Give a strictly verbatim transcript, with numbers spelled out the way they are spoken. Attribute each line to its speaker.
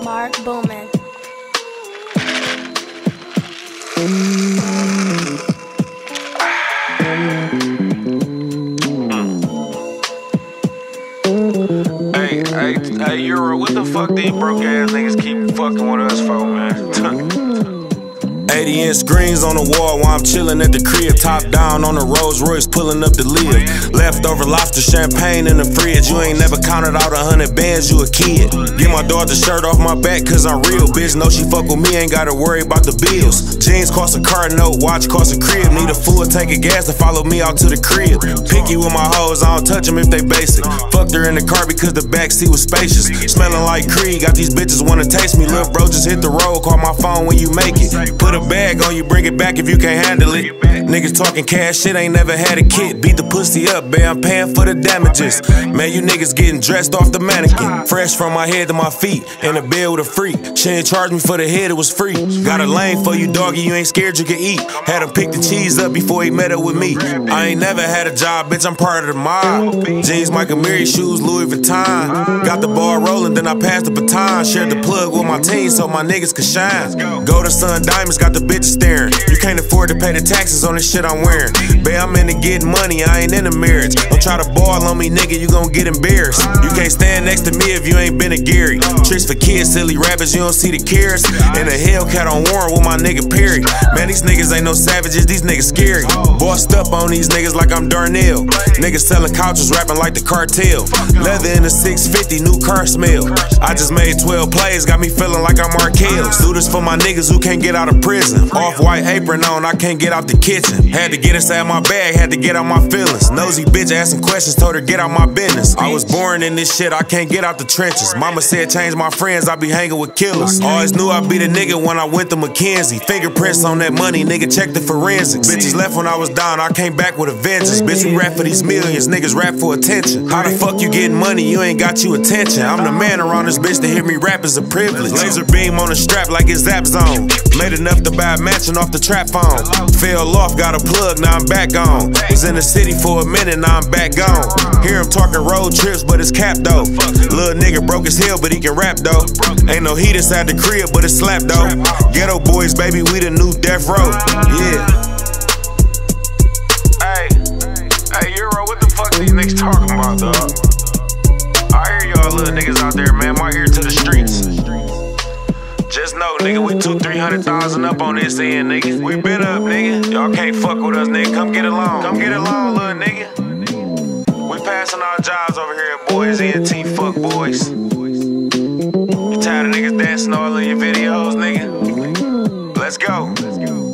Speaker 1: Mark Bowman.
Speaker 2: Hey, hey, hey, Euro, what the fuck these broke ass niggas keep fucking with us for, man?
Speaker 3: eighty inch screens on the wall while I'm chillin' at the crib. Top down on a Rolls Royce, pulling up the lid. Leftover lobster champagne in the fridge. You ain't never counted out a hundred bands, you a kid. Get my dog the shirt off my back, cause I'm real, bitch. Know she fuck with me, ain't gotta worry about the bills. Jeans cost a car note, watch cost a crib. Need a full tank of gas to follow me out to the crib. Picky with my hoes, I don't touch them if they basic. Fucked her in the car because the backseat was spacious. Smelling like Creed, got these bitches wanna taste me. Lil' bro, just hit the road, call my phone when you make it. Put a bag on you, bring it back if you can't handle it. Niggas talking cash shit, ain't never had a kid. Beat the pussy up, babe, I'm paying for the damages. Man, you niggas getting dressed off the mannequin. Fresh from my head to my feet, in the bed with a freak. She ain't charge me for the head, it was free. Got a lane for you, doggy, you ain't scared you can eat. Had him pick the cheese up before he met up with me. I ain't never had a job, bitch, I'm part of the mob. Jeans, Michael Mary shoes, Louis Vuitton. Got the ball rolling, then I passed the baton. Shared the plug with my team so my niggas could shine. Go to Sun Diamonds, got the bitches staring. You can't afford to pay the taxes on this shit I'm wearing. Babe, I'm into getting money, I ain't in a marriage. Don't try to ball on me, nigga, you gon' get embarrassed. You can't stand next to me if you ain't been a Gary. Tricks for kids, silly rappers, you don't see the carrots. And a Hellcat on Warren with my nigga Perry. Man, these niggas ain't no savages, these niggas scary. Bossed up on these niggas like I'm Darnell. Niggas selling couches, rapping like the cartel. Leather in a six fifty, new car smell. I just made twelve plays, got me feeling like I'm Markel. Do this for my niggas who can't get out of prison. Off-white apron on, I can't get out the kitchen. Had to get inside my bag, had to get out my feelings. Nosy bitch asking questions, told her get out my business. I was born in this shit, I can't get out the trenches. Mama said change my friends, I be hanging with killers. Always knew I'd be the nigga when I went to McKenzie. Fingerprints on that money, nigga check the forensics. Bitches left when I was down, I came back with a vengeance. Bitch, we rap for these millions, niggas rap for attention. How the fuck you getting money, you ain't got you attention. I'm the man around this bitch, to hear me rap is a privilege. Laser beam on the strap like it's Zap Zone. Made enough to buy a mansion off the trap phone. Fell off, got a plug, now I'm back on. Was in the city for a minute, now I'm back gone. Hear him talking road trips, but it's cap though. Little nigga broke his heel, but he can rap though. Ain't no heat inside the crib, but it's slap though. Ghetto boys, baby, we the new death row. Yeah.
Speaker 2: Hey, hey, Euro, what the fuck these niggas talking about, dog? I hear y'all little niggas out there, man. My ear to the streets. Just know, nigga, we two, three hundred thousand up on this end, nigga. We been up, nigga. Y'all can't fuck with us, nigga. Come get along. Come get along, little nigga. We passing our jobs over here at Boys E N T, fuck boys. You tired of niggas dancing all in your videos, nigga? Let's go. Let's go.